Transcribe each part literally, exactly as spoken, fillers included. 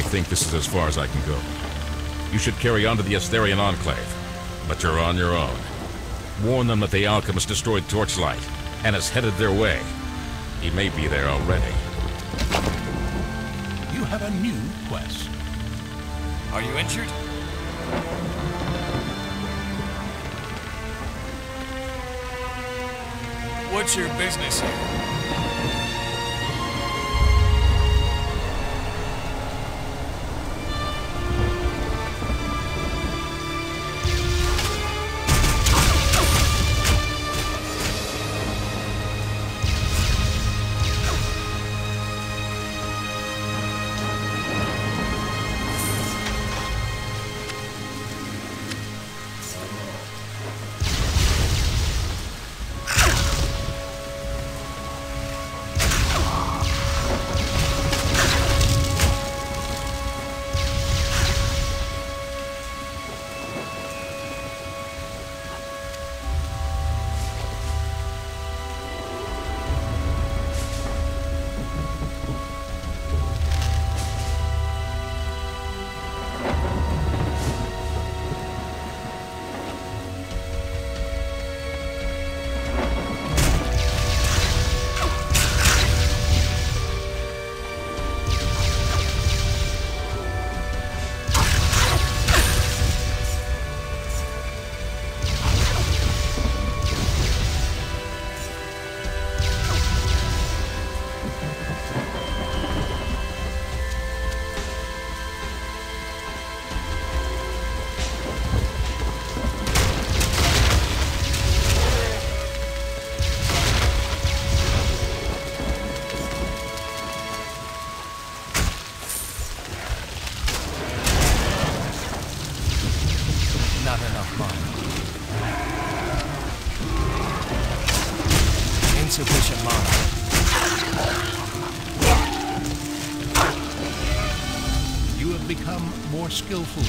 think this is as far as I can go. You should carry on to the Asterian Enclave, but you're on your own. Warn them that the alchemist destroyed Torchlight and is headed their way. He may be there already. You have a new quest. Are you injured? What's your business here? Not enough mana. Insufficient mana. You have become more skillful.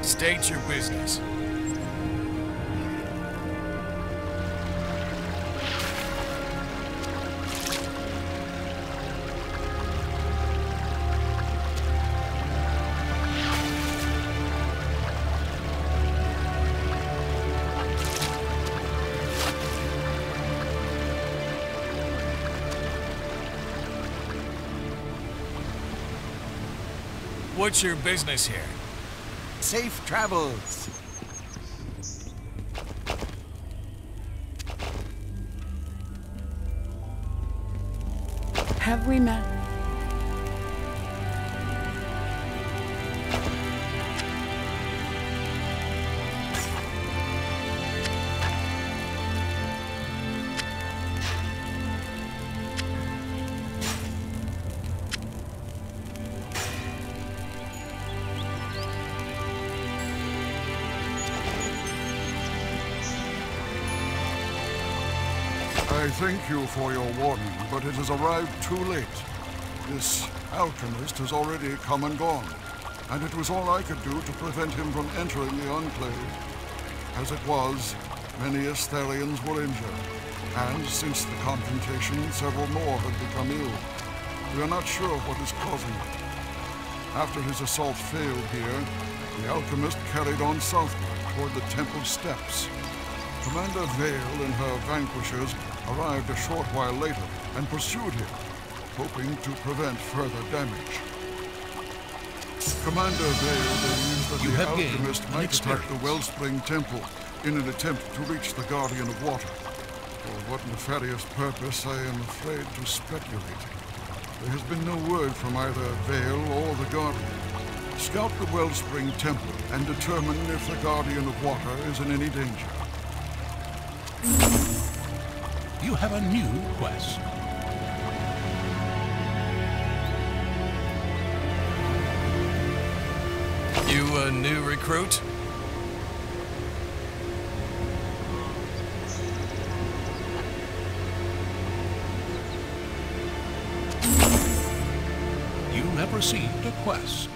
State your business. What's your business here? Safe travels. Have we met? I thank you for your warning, but it has arrived too late. This alchemist has already come and gone, and it was all I could do to prevent him from entering the Enclave. As it was, many Estherians were injured, and since the confrontation, several more had become ill. We are not sure what is causing it. After his assault failed here, the alchemist carried on southward toward the temple steps. Commander Vale and her vanquishers arrived a short while later and pursued him, hoping to prevent further damage. Commander Vale believes that You the have gained alchemist an might attack the experience. Wellspring Temple in an attempt to reach the Guardian of Water. For what nefarious purpose, I am afraid to speculate. There has been no word from either Vale or the Guardian. Scout the Wellspring Temple and determine if the Guardian of Water is in any danger. You have a new quest. You a new recruit? You have received a quest.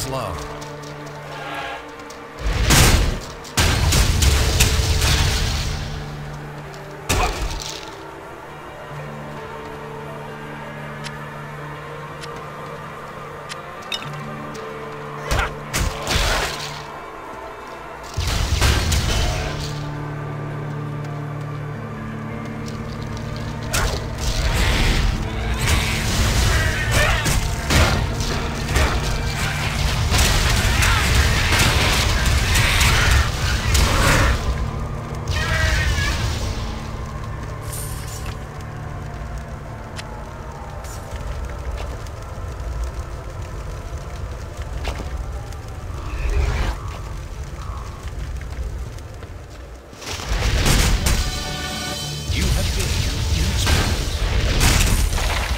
slow. You have gained experience.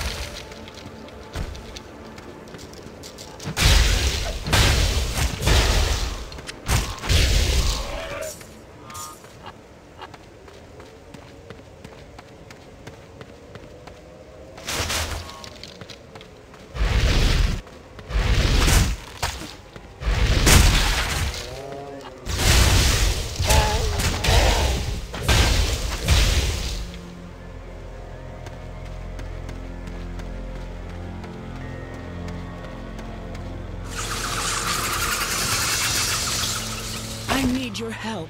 I need your help.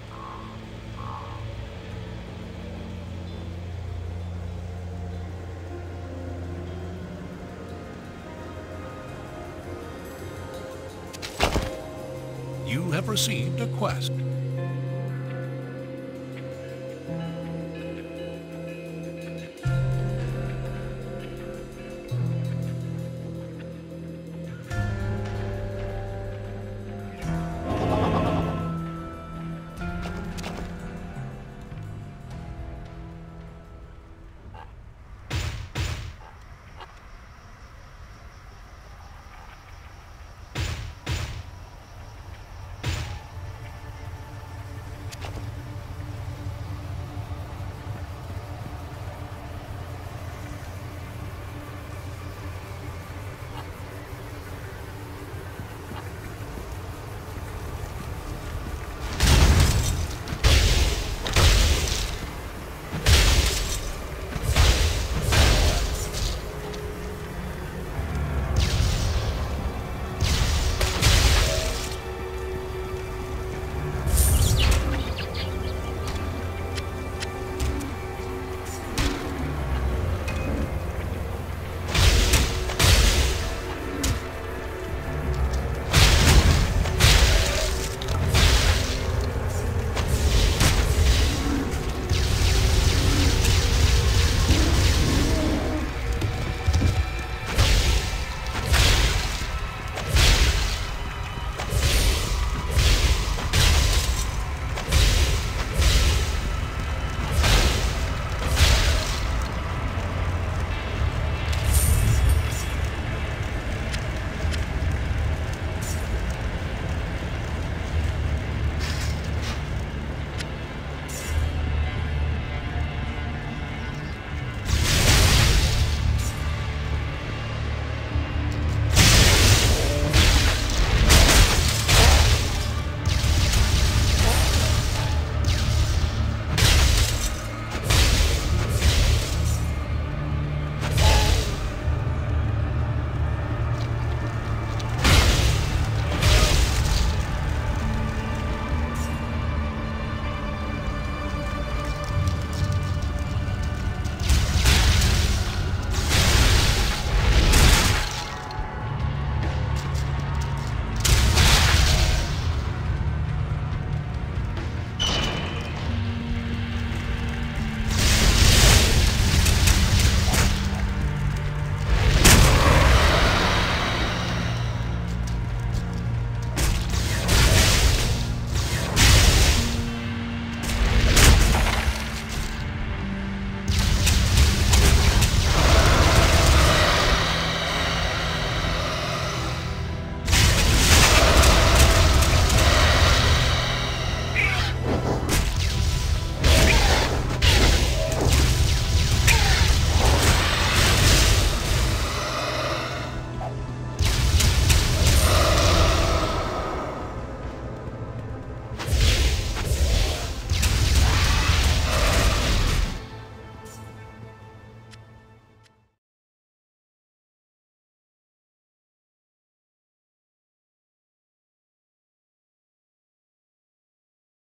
You have received a quest.